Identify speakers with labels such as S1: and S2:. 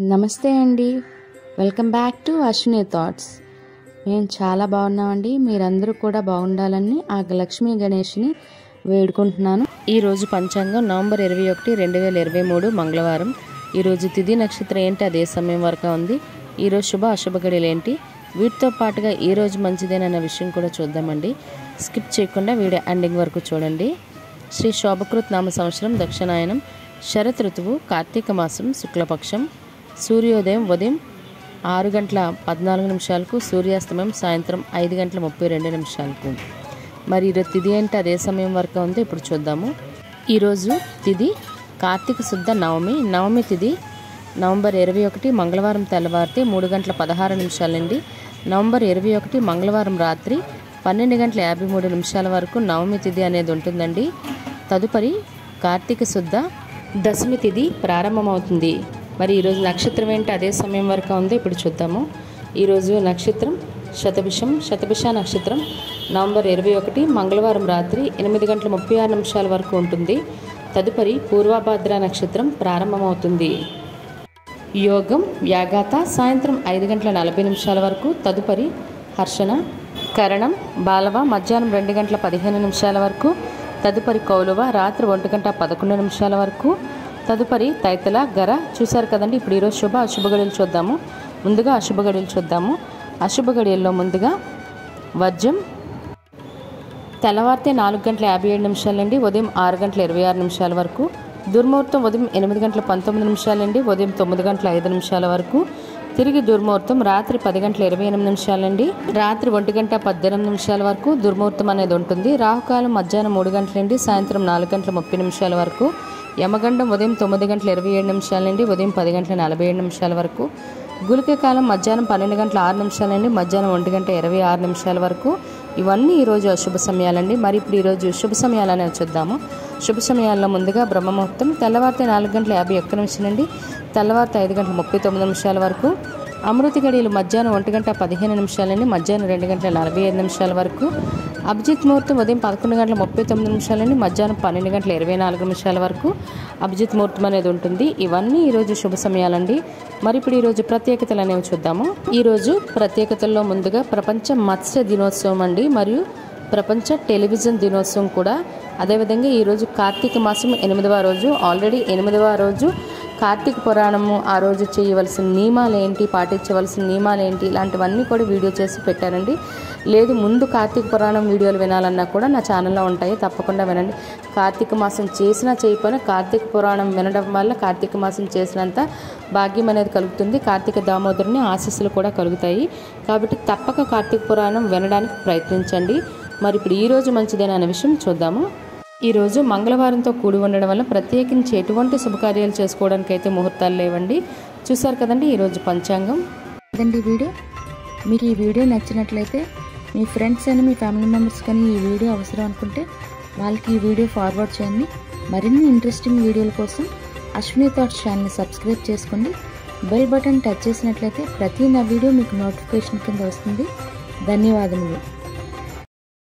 S1: నమస్తే అండి, welcome back to Ashwini thoughts. మేము చాలా బాగున్నామండి. మీరందరూ కూడా బాగుండాలని ఆ లక్ష్మీ గణేష్ని వేడుకుంటున్నాను. ఈరోజు పంచాంగం నవంబర్ 21, 2023 మంగళవారం. ఈరోజు తిథి నక్షత్రం ఏంటి, అదే సమయం వరకు ఉంది. ఈరోజు శుభ అశుభ గడియలు ఏంటి, వీటితో పాటుగా ఈరోజు మంచిదేనన్న విషయం కూడా చూద్దామండి. స్కిప్ చేయకుండా వీడియో ఎండింగ్ వరకు చూడండి. శ్రీ శోభకృత్ నామ సంవత్సరం దక్షిణాయనం, శరత్ ఋతువు, కార్తీక మాసం, శుక్లపక్షం. సూర్యోదయం ఉదయం 6:14 సూర్యాస్తమయం సాయంత్రం 5:32. మరి ఈరోజు తిథి ఏంటి, అదే సమయం వరకు ఉంది. ఇప్పుడు చూద్దాము. ఈరోజు తిథి కార్తీక శుద్ధ నవమి. నవమి తిథి నవంబర్ 21 మంగళవారం తెల్లవారితే 3:16 నుండి నవంబర్ 21 మంగళవారం రాత్రి 12:53 వరకు నవమి తిథి అనేది ఉంటుందండి. తదుపరి కార్తీక శుద్ధ దశమి తిథి ప్రారంభమవుతుంది. మరి ఈరోజు నక్షత్రం ఏంటి, అదే సమయం వరకు ఉంది. ఇప్పుడు చూద్దాము. ఈరోజు నక్షత్రం శతభిష నక్షత్రం నవంబర్ 21 మంగళవారం రాత్రి 8:36 వరకు ఉంటుంది. తదుపరి పూర్వభాద్ర నక్షత్రం ప్రారంభమవుతుంది. యోగం వ్యాఘాత సాయంత్రం 5:40 వరకు. తదుపరి హర్షణ కరణం బాలవ మధ్యాహ్నం 2:15 వరకు. తదుపరి కౌలువ రాత్రి 1:11 వరకు. తదుపరి తైతల గర. చూశారు కదండి. ఇప్పుడు ఈరోజు శుభ అశుభ గడియలు చూద్దాము. ముందుగా అశుభ గడియలు చూద్దాము. అశుభ గడియల్లో ముందుగా వజ్రం తెల్లవారితే 4:57 నుండి ఉదయం 6:26 వరకు. దుర్ముహూర్తం ఉదయం 8:19 నుండి ఉదయం 9:05 వరకు. తిరిగి దుర్ముహూర్తం రాత్రి 10:28 నుండి రాత్రి 1:18 వరకు దుర్ముహూర్తం అనేది ఉంటుంది. రాహుకాలం మధ్యాహ్నం 3 గంటల నుండి సాయంత్రం 4:30 వరకు. యమగండం ఉదయం 9:27 నుండి ఉదయం 10:47 వరకు. గుళిక కాలం మధ్యాహ్నం 12:06 నుండి మధ్యాహ్నం 1:26 వరకు. ఇవన్నీ ఈరోజు అశుభ సమయాలండి. మరి ఇప్పుడు ఈరోజు శుభ సమయాలు అనేది చూద్దాము. శుభ సమయాల్లో ముందుగా బ్రహ్మముహూర్తం తెల్లవారితే 4:51 నుండి తెల్లవారితే 5:39 వరకు. అమృత గడియలు మధ్యాహ్నం 1:15 నుండి మధ్యాహ్నం 2:45 వరకు. అభిజిత్ ముహూర్తం ఉదయం 11:39 నుండి మధ్యాహ్నం 12:24 వరకు అభిజిత్ ముహూర్తం అనేది ఉంటుంది. ఇవన్నీ ఈరోజు శుభ సమయాలండి. మరి ఇప్పుడు ఈరోజు ప్రత్యేకతలు అనేవి చూద్దాము. ఈరోజు ప్రత్యేకతల్లో ముందుగా ప్రపంచ మత్స్య దినోత్సవం అండి, మరియు ప్రపంచ టెలివిజన్ దినోత్సవం కూడా. అదేవిధంగా ఈరోజు కార్తీక మాసం 8వ రోజు. ఆల్రెడీ 8వ రోజు కార్తీక పురాణము, ఆ రోజు చేయవలసిన నియమాలు ఏంటి, పాటించవలసిన నియమాలు ఏంటి, ఇలాంటివన్నీ కూడా వీడియో చేసి పెట్టానండి. లేదు ముందు కార్తీక పురాణం వీడియోలు వినాలన్నా కూడా నా ఛానల్లో ఉంటాయి, తప్పకుండా వినండి. కార్తీక మాసం చేసినా చేయకపోయినా కార్తీక పురాణం వినడం వల్ల కార్తీక మాసం చేసినంత భాగ్యం అనేది కలుగుతుంది. కార్తీక దామోదరుని ఆశీస్సులు కూడా కలుగుతాయి. కాబట్టి తప్పక కార్తీక పురాణం వినడానికి ప్రయత్నించండి. మరి ఇప్పుడు ఈరోజు మంచిదేనా అనే విషయం చూద్దాము. ఈరోజు మంగళవారంతో కూడి ఉండడం వల్ల ప్రత్యేకించి ఎటువంటి శుభకార్యాలు చేసుకోవడానికి అయితే ముహూర్తాలు లేవండి. చూసారు కదండి ఈరోజు పంచాంగం.
S2: అదండి వీడియో. మీకు ఈ వీడియో నచ్చినట్లయితే మీ ఫ్రెండ్స్ అని మీ ఫ్యామిలీ మెంబర్స్ కానీ ఈ వీడియో అవసరం అనుకుంటే వాళ్ళకి ఈ వీడియో ఫార్వర్డ్ చేయండి. మరిన్ని ఇంట్రెస్టింగ్ వీడియోల కోసం అశ్విని థాట్స్ ఛానల్ని సబ్స్క్రైబ్ చేసుకోండి. బెల్ బటన్ టచ్ చేసినట్లయితే ప్రతి నా వీడియో మీకు నోటిఫికేషన్ కింద వస్తుంది. ధన్యవాదములు.